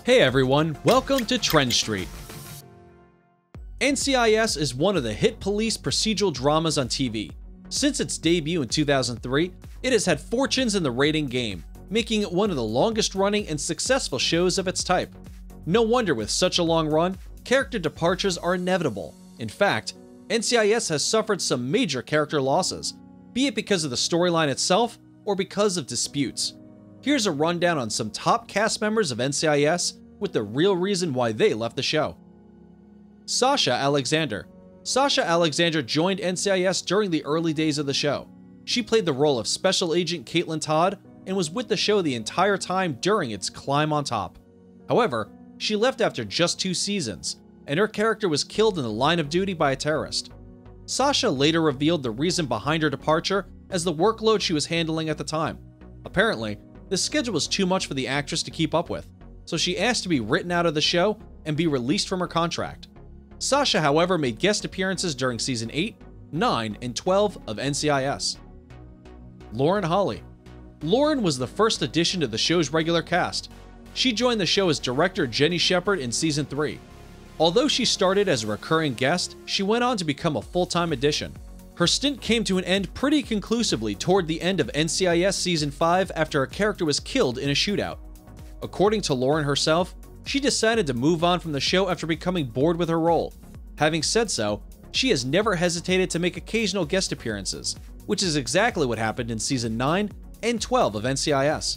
Hey everyone, welcome to Trend Street. NCIS is one of the hit police procedural dramas on TV. Since its debut in 2003, it has had fortunes in the rating game, making it one of the longest running and successful shows of its type. No wonder with such a long run, character departures are inevitable. In fact, NCIS has suffered some major character losses, be it because of the storyline itself or because of disputes. Here's a rundown on some top cast members of NCIS with the real reason why they left the show. Sasha Alexander. Sasha Alexander joined NCIS during the early days of the show. She played the role of Special Agent Caitlin Todd and was with the show the entire time during its climb on top. However, she left after just 2 seasons, and her character was killed in the line of duty by a terrorist. Sasha later revealed the reason behind her departure as the workload she was handling at the time. Apparently, the schedule was too much for the actress to keep up with, so she asked to be written out of the show and be released from her contract. Sasha, however, made guest appearances during Season 8, 9, and 12 of NCIS. Lauren Holly. Lauren was the first addition to the show's regular cast. She joined the show as director Jenny Shepard in Season 3. Although she started as a recurring guest, she went on to become a full-time addition. Her stint came to an end pretty conclusively toward the end of NCIS Season 5 after her character was killed in a shootout. According to Lauren herself, she decided to move on from the show after becoming bored with her role. Having said so, she has never hesitated to make occasional guest appearances, which is exactly what happened in Season 9 and 12 of NCIS.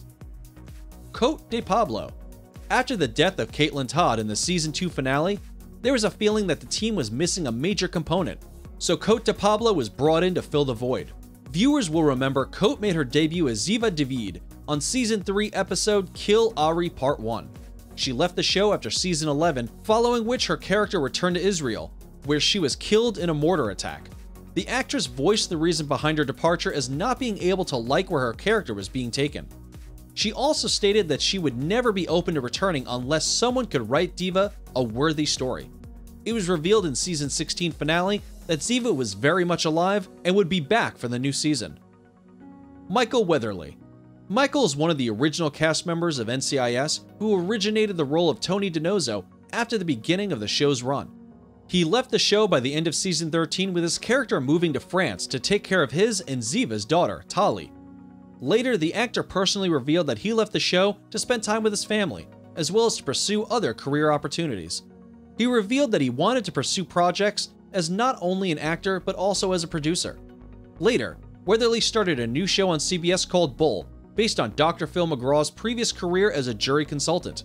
Cote de Pablo. After the death of Caitlin Todd in the Season 2 finale, there was a feeling that the team was missing a major component, so Cote de Pablo was brought in to fill the void. Viewers will remember Cote made her debut as Ziva David on Season 3 episode Kill Ari Part 1. She left the show after Season 11, following which her character returned to Israel, where she was killed in a mortar attack. The actress voiced the reason behind her departure as not being able to like where her character was being taken. She also stated that she would never be open to returning unless someone could write Diva a worthy story. It was revealed in Season 16 finale that Ziva was very much alive and would be back for the new season. Michael Weatherly. Michael is one of the original cast members of NCIS who originated the role of Tony DiNozzo after the beginning of the show's run. He left the show by the end of Season 13 with his character moving to France to take care of his and Ziva's daughter, Tali. Later, the actor personally revealed that he left the show to spend time with his family, as well as to pursue other career opportunities. He revealed that he wanted to pursue projects as not only an actor but also as a producer. Later, Weatherly started a new show on CBS called Bull, based on Dr. Phil McGraw's previous career as a jury consultant.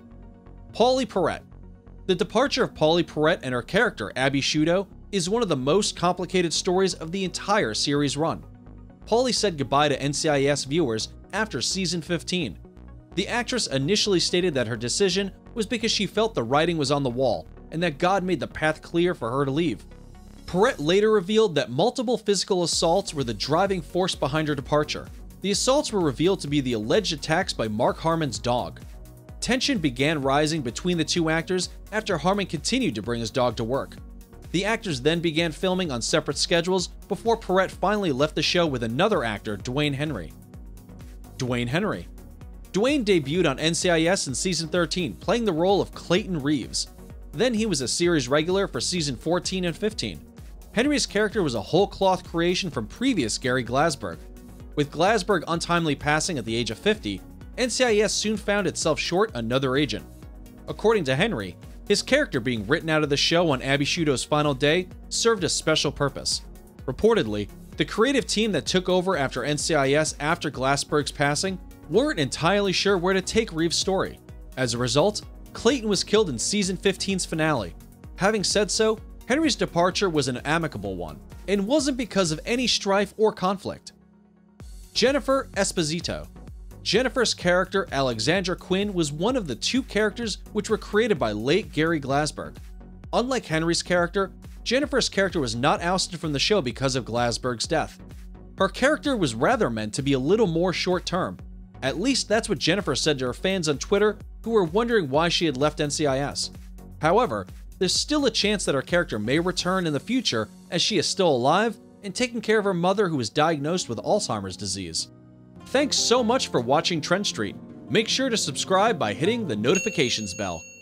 Pauley Perrette. The departure of Pauley Perrette and her character, Abby Shudo, is one of the most complicated stories of the entire series run. Pauley said goodbye to NCIS viewers after Season 15. The actress initially stated that her decision was because she felt the writing was on the wall and that God made the path clear for her to leave. Perrette later revealed that multiple physical assaults were the driving force behind her departure. The assaults were revealed to be the alleged attacks by Mark Harmon's dog. Tension began rising between the two actors after Harmon continued to bring his dog to work. The actors then began filming on separate schedules before Perrette finally left the show with another actor, Dwayne Henry. Dwayne Henry. Dwayne debuted on NCIS in Season 13, playing the role of Clayton Reeves. Then he was a series regular for Season 14 and 15. Henry's character was a whole-cloth creation from previous Gary Glasberg. With Glasberg untimely passing at the age of 50, NCIS soon found itself short another agent. According to Henry, his character being written out of the show on Abby Shudo's final day served a special purpose. Reportedly, the creative team that took over after NCIS after Glasberg's passing weren't entirely sure where to take Reeves' story. As a result, Clayton was killed in Season 15's finale. Having said so, Henry's departure was an amicable one, and wasn't because of any strife or conflict. Jennifer Esposito. Jennifer's character, Alexandra Quinn, was one of the 2 characters which were created by late Gary Glasberg. Unlike Henry's character, Jennifer's character was not ousted from the show because of Glasberg's death. Her character was rather meant to be a little more short-term. At least that's what Jennifer said to her fans on Twitter who were wondering why she had left NCIS. However, there's still a chance that her character may return in the future as she is still alive and taking care of her mother who was diagnosed with Alzheimer's disease. Thanks so much for watching Trend Street. Make sure to subscribe by hitting the notifications bell.